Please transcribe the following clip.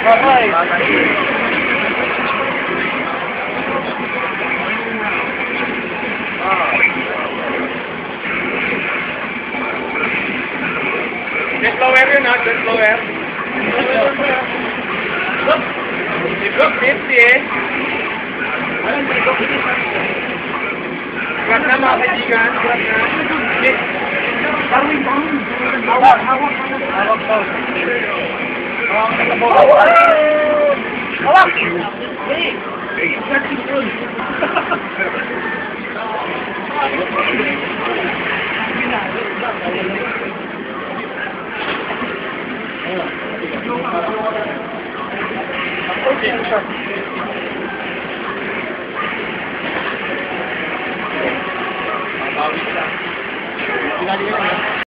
Just lower yun ha, just lower. I-block 50 eh. Grab na mga kaibigan, grab na. Hawak. Hawak daw. Hawak! Okay.